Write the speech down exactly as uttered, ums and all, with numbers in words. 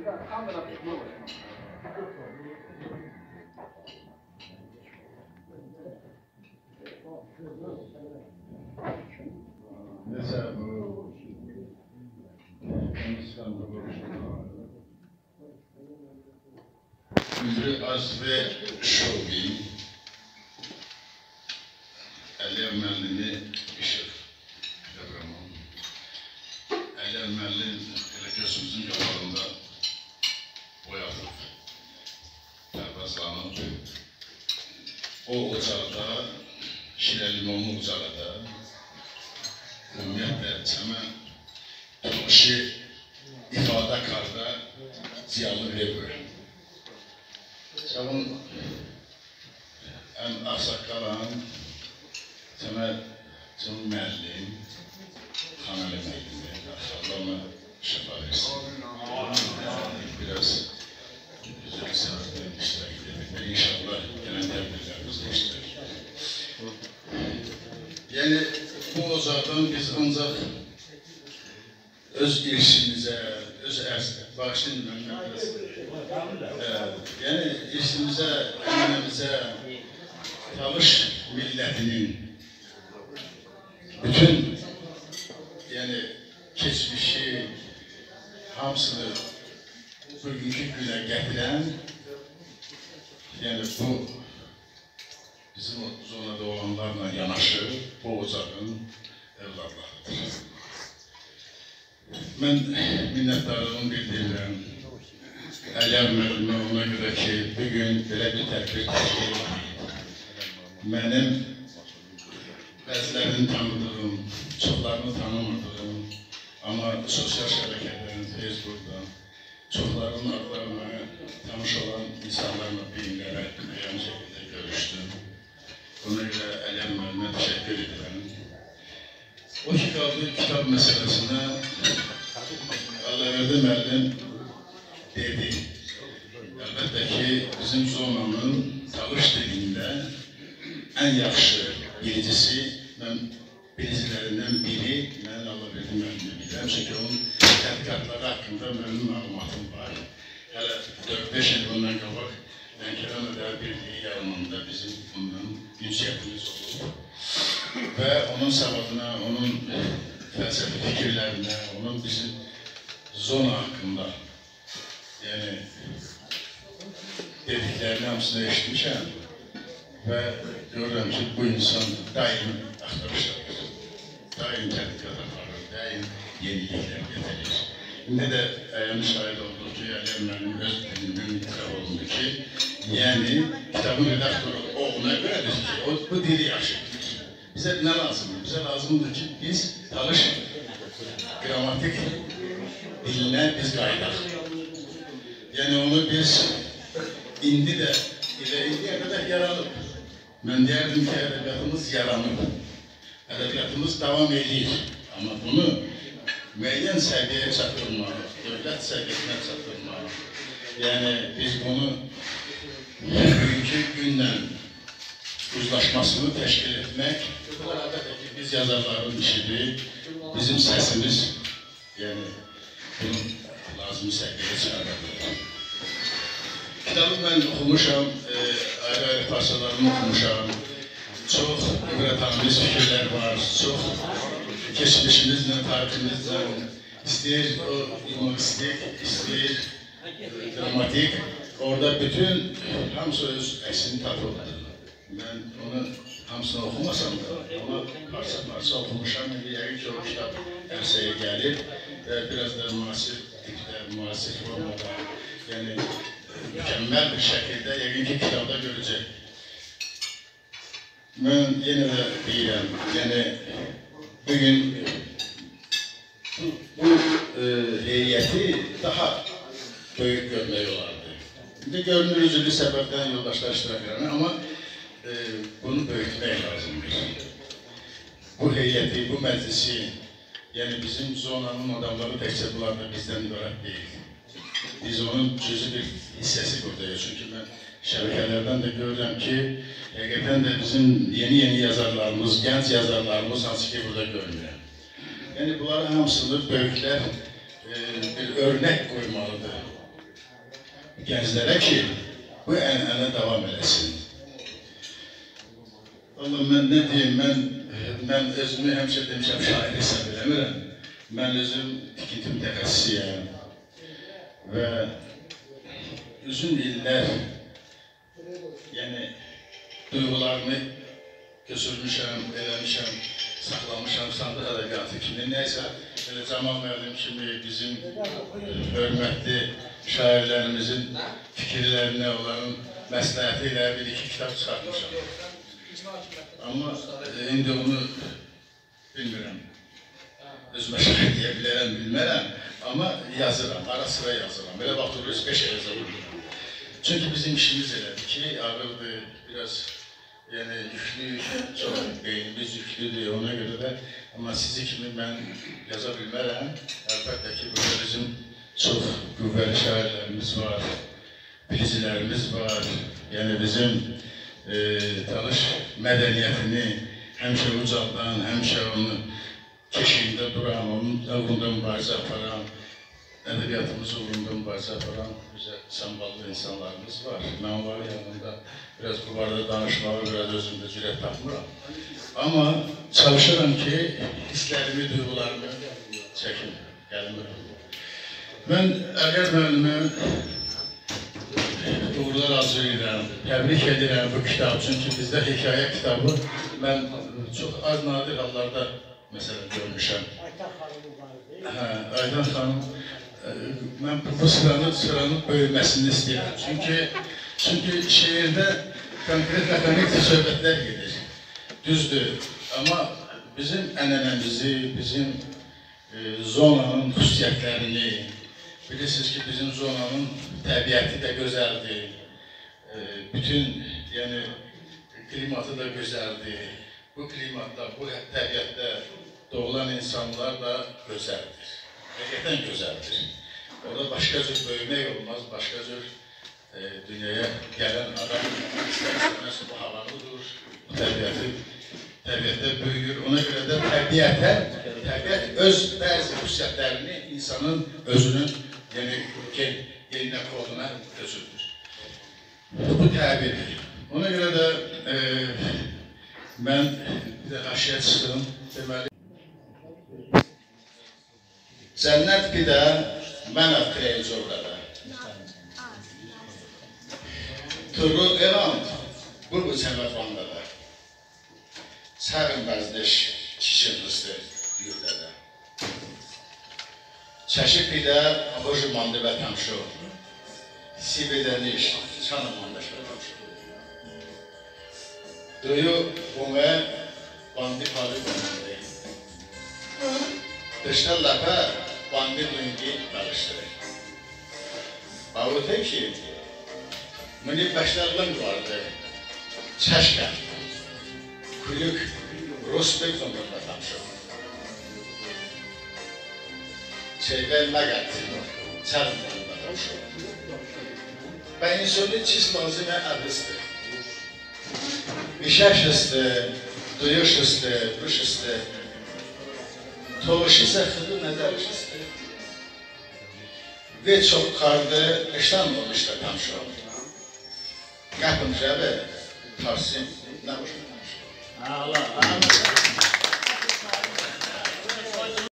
Mesela bu Hindistan'da Ümrü Az ve Şovi Əli Əmməlini işir Qəbrəman Əli Əmməlin elə gözümüzün qabağında boyatıb Dərbazlanıb o ocaqda Şirə limonlu ocaqda ümumiyyətlə çəmən Toşi ifadə karda ziyalı verir. Çəvun ən ağsaqqalan çəmən çəvun müəllim Xanəli müəllim Allah ona şəfa versin. Biraz güzel səbəbdən iştirak edelim və inşallah gələn təbirlərimizdə iştirak. Yəni bu ocaqdan biz ancaq öz irşimizə, öz ərzə, bağışlayın mən biraz. Yəni irşimizə, ənənəmizə, Talış millətinin bütün yəni keçmişi hamısını bugünkü günə gətirən yəni bu bizim o zonada olanlarla yanaşı bu ocağın evladlarıdır. Mən minnətdarlığımı bildirirəm. Əli Əmməlime ona görə ki, bugün belə bir tədbir təşkil edildi. Mənim bəzilərini tanıdığım, çoxlarını tanımadığım, amma sosial şəbəkədən, Facebookdan çoxlarının adlarına tanış olan insanlarla beyinlərə müəyyən şəkildə görüşdüm. Buna görə Əli Əmməlimə təşəkkür edirəm. O ki qaldı kitab məsələsinə Allahverdi müəllim dedi. Əlbəttə ki, bizim zonanın Talış dilində ən yaxşı bilicisi, mən bilicilərindən biri mən Allahverdi müəllimə bilirəm. Çünki onun tədqiqatları haqqında mənim məlumatım var. Hələ dörd beş il bundan qabaq Lənkəran Ədəbi Birliyi yanında bizim bundan ünsiyyətimiz olub. Və onun savadına, onun fəlsəfi fikirlərinə, onun bizim zona haqqında yəni dediklərini hamısını eşitmişəm və görürəm ki, bu insan daim axtarışlar, daim tədqiqat aparır, daim yeniliklər getirir. İndi də əyan şahid olduq ki, Əli Əmməlinin öz dilindən itiraf olundu ki, yəni kitabın redaktoru oğluna görədir ki, o, bu dili yaşayır. Bizə nə lazımdır? Bizə lazımdır ki, biz Talış qrammatik dilinə biz qaydaq. Yəni onu biz indi də, elə indiyə qədər yaranıb. Mən deyərdim ki, ədəbiyyatımız yaranıb. Ədəbiyyatımız davam edir. Amma bunu müəyyən səviyyəyə çatdırmaq, dövlət səviyyəsinə çatdırmaq. Yəni biz bunu bugünkü günlə uzlaşmasını təşkil etmək, əlbəttə ki, biz yazarların işidir, bizim səsimiz, yəni bunu lazım səviyyəyə çıxardır. Kitabı mən oxumuşam, ayrı-ayrı parçalarını oxumuşam, çox ibrətamiz fikirlər var, çox keçmişimizlə, tariximizlə, istəyir o humoristik, istəyir dramatik, orada bütün hamısı öz əksini tapıldı. Mən onu hamısını oxumasam da, ona parça-parça oxumuşam, yəqin ki, o kitab ərsəyə gəlir və biraz da müasir tipdə, müasir formada, yəni mükəmməl bir şəkildə yəqin ki, kitabda görəcək. Mən yenə də deyirəm, yəni bugün bu heyəti daha böyük görmək olardı. İndi görünür üzülü səbəbdən yoldaşlar iştirak edir, amma bunu böyütmək lazımdır. Bu heyəti, bu məclisi, yəni bizim zonanın adamları təkcə bunlar da bizdən ibarət deyil. Biz onun cüzü bir hissəsi buradayıq. Çünki mən şəbəkələrdən də görürəm ki, həqiqətən də bizim yeni-yeni yazarlarımız, gənc yazarlarımız hansı ki burada görmürəm. Yəni bunların hamısını böyüklər bir örnək qoymalıdır. gənclərə ki, bu ənənə davam eləsin. Allah, mən nə deyim, mən, mən özümü həmişə demişəm, şair hesab eləmirəm. Mən özüm tikinti mütəxəssisiyəm və uzun illər, yəni, duyğularımı götürmüşəm, eləmişəm, saxlamışam, sandıq ədəbiyyatı kimi, nəysə, elə Camal müəllim kimi bizim hörmətli şairlərimizin fikirlərinə, onların məsləhəti ilə bir-iki kitab çıxartmışam. Amma indi onu bilmirəm, özümə şair deyə bilərəm, bilmərəm, amma yazıram, ara sıra yazıram, belə vaxt olur, beş ay yazıram. Çünki bizim işimiz elədir ki, ağırdır, biraz yəni yüklü, çox beynimiz yüklüdür, ona görə də, amma sizi kimi mən yaza bilmərəm. Əlbəttə ki, burada bizim çox qüvvəli şairlərimiz var, bilicilərimiz var, yəni bizim e, tanış mədəniyyətini həmişə ucaldan, həmişə onun keşiyində duran, onun uğrunda mübarizə aparan, ədəbiyyatımız uğrunda mübarizə aparan bizə samballı insanlarımız var. Mən onların yanında biraz bu barədə danışmağa, biraz özümdə cürət tapmıram. Amma çalışıram ki, hisslərimi, duyğularımı çəkim, gəlmirəm. Mən Əqəl müəllimi uğurlar arzulayıram, təbrik edirəm bu kitab. Çünki bizdə hekayə kitabı mən çox az nadir hallarda məsələn görmüşəm. Hə, Aydan xanım, mən bu sıranın, sıranın böyüməsini istəyirəm. Çünki, çünki şeirdə konkret məxanik söhbətlər gedir. Düzdür, amma bizim ənənəmizi, bizim e, zonanın xüsusiyyətlərini, bilirsiniz ki, bizim zonanın təbiəti də gözəldir, e, bütün yəni, klimatı da gözəldir. Bu klimatda, bu təbiətdə doğulan insanlar da gözəldir. Həqiqətən gözəldir. Orada başqa cür böyümək olmaz, başqa cür e, dünyaya gələn adam istər-istəməz bu havalıdır, bu təbiəti, təbiətdə böyüyür. Ona görə də təbiətə, təbiət öz bəzi xüsusiyyətlərini insanın özünün yəni gelinə koduna özüdür. Bu təbirdir. Ona görə də e, mən bir də aşıya çıxdım, deməli. Cənnət bir də mən əftirəyinci orada. Turu elan, bu bu cənnət vandada. Çağın bəzdeş kişin hızdır yurdada. Çəşib bir də hocu mandı və təmşu. Sibidəniş, çanı mandaş və təmşu. Duyu bunə bandi palı qonandı. Dışda ləpə bandi duyungi qarışdırır. Avutə ki, məni bəşlərlən vardı. Çəşkə, kulük, Rosbek zonunda təmşu. Çeyvəl məqət, çərm zonunda təmşu. Və insönü çiz lazımə əbizdir. İşəş isti, duyuş isti, ruş isti. Toğuş isə xıdı nəzəriş isti. Və çox qardı, işdən olmuşda təmşu. Qəpim cəbi, tarsim, nə boşu təmşu. Allah, Allah.